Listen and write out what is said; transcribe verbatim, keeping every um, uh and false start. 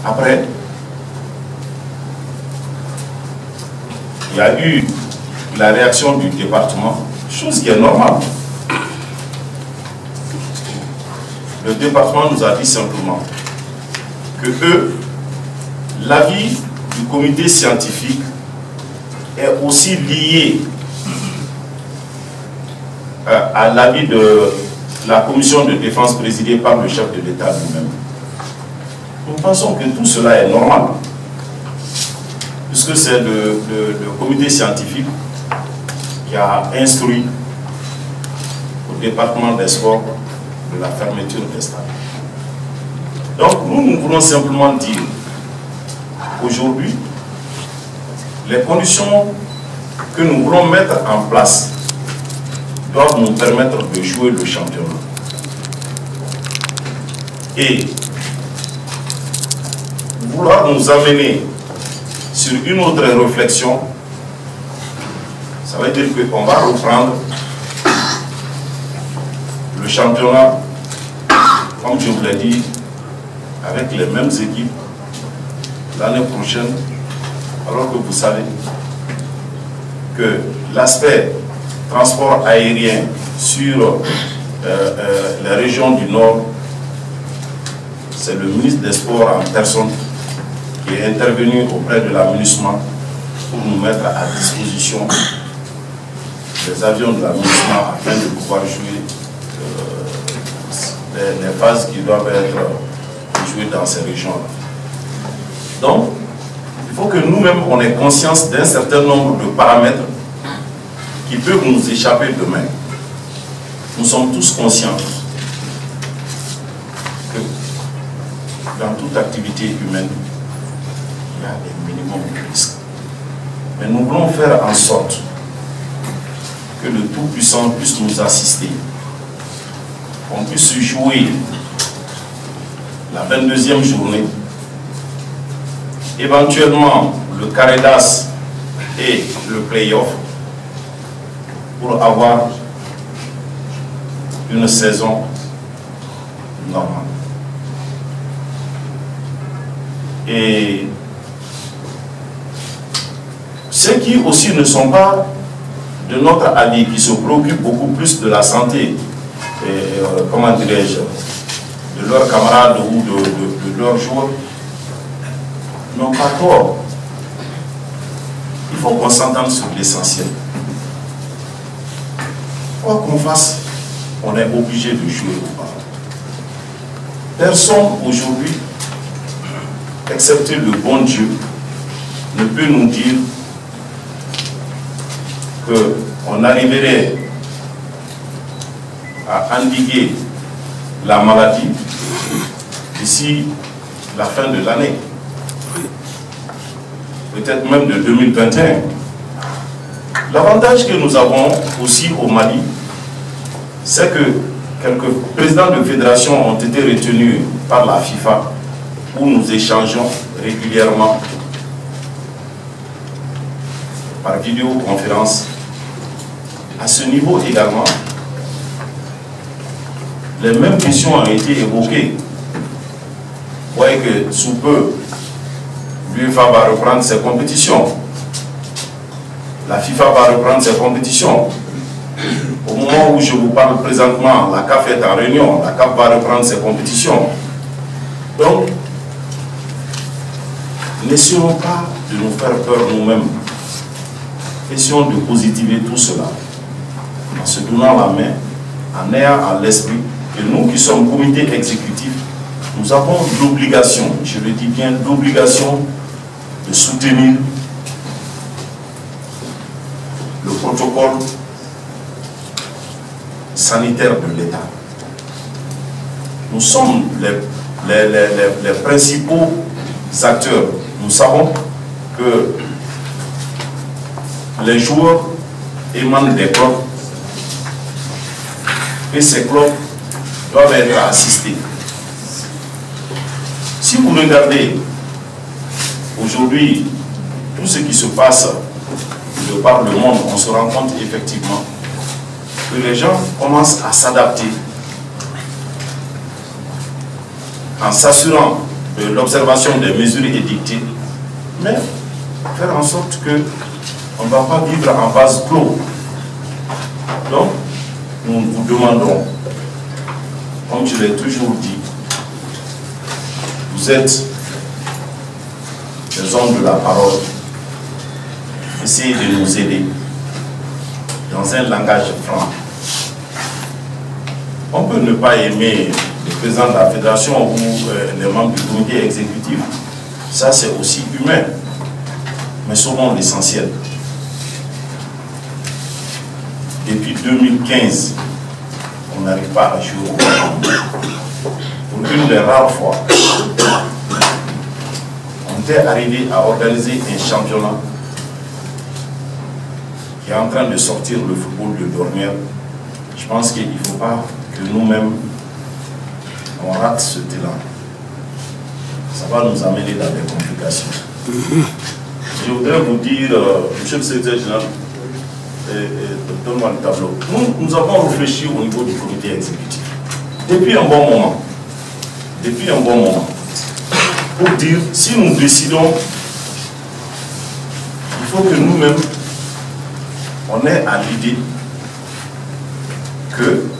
Après, il y a eu la réaction du département, chose qui est normale. Le département nous a dit simplement que eux, l'avis du comité scientifique est aussi lié à l'avis de la commission de défense présidée par le chef de l'État lui-même. Nous pensons que tout cela est normal, puisque c'est le, le, le comité scientifique qui a instruit au département des sports de la fermeture des stades. Donc nous, nous voulons simplement dire aujourd'hui, les conditions que nous voulons mettre en place doivent nous permettre de jouer le championnat. Et vouloir nous amener sur une autre réflexion, ça veut dire qu'on va reprendre le championnat, comme je vous l'ai dit, avec les mêmes équipes l'année prochaine, alors que vous savez que l'aspect transport aérien sur euh, euh, les régions du Nord, c'est le ministre des Sports en personne qui est intervenu auprès de la MINUSMA pour nous mettre à disposition des avions de la MINUSMA afin de pouvoir jouer euh, les, les phases qui doivent être jouées dans ces régions-là. Donc, il faut que nous-mêmes on ait conscience d'un certain nombre de paramètres qui peuvent nous échapper demain. Nous sommes tous conscients que dans toute activité humaine, il y a un minimum de risques. Mais nous voulons faire en sorte que le Tout-Puissant puisse nous assister, qu'on puisse jouer la vingt-deuxième journée, éventuellement le carré d'as et le play-off, pour avoir une saison normale. Et ceux qui aussi ne sont pas de notre avis, qui se préoccupent beaucoup plus de la santé, et, euh, comment dirais-je, de leurs camarades ou de, de, de leurs joueurs, n'ont pas tort. Il faut qu'on s'entende sur l'essentiel. Quoi qu'on fasse, on est obligé de jouer ou pas. Personne aujourd'hui, excepté le bon Dieu, ne peut nous dire qu'on arriverait à endiguer la maladie d'ici la fin de l'année, peut-être même de deux mille vingt et un. L'avantage que nous avons aussi au Mali, c'est que quelques présidents de fédération ont été retenus par la FIFA où nous échangeons régulièrement par vidéoconférence. À ce niveau également, les mêmes questions ont été évoquées. Vous voyez que sous peu, l'UEFA va reprendre ses compétitions. La FIFA va reprendre ses compétitions. Au moment où je vous parle présentement, la C A F est en réunion, la C A F va reprendre ses compétitions. Donc, n'essayons pas de nous faire peur nous-mêmes. Essayons de positiver tout cela, en se donnant la main, en ayant à l'esprit que nous qui sommes comité exécutif, nous avons l'obligation, je le dis bien, l'obligation de soutenir le protocole sanitaire de l'État. Nous sommes les, les, les, les, les principaux acteurs. Nous savons que les joueurs émanent des clubs et ces clubs doivent être assistés. Si vous regardez aujourd'hui tout ce qui se passe de par le monde, on se rend compte effectivement que les gens commencent à s'adapter en s'assurant de l'observation des mesures édictées, mais faire en sorte que on ne va pas vivre en vase clos. Donc, nous vous demandons, comme je l'ai toujours dit, vous êtes des hommes de la parole, essayez de nous aider dans un langage franc. On peut ne pas aimer le président de la fédération ou euh, les membres du comité exécutif, ça c'est aussi humain, mais sauvons l'essentiel. Depuis deux mille quinze, on n'arrive pas à jouer au ballon. Pour une des rares fois, on est arrivé à organiser un championnat qui est en train de sortir le football de dormir. Je pense qu'il ne faut pas que nous-mêmes on rate ce talent. Ça va nous amener dans des complications. Je voudrais vous dire, euh, monsieur le secrétaire général, donne-moi le tableau. Nous, nous avons réfléchi au niveau du comité exécutif. Depuis un bon moment, depuis un bon moment, pour dire, si nous décidons, il faut que nous-mêmes, on ait à l'idée que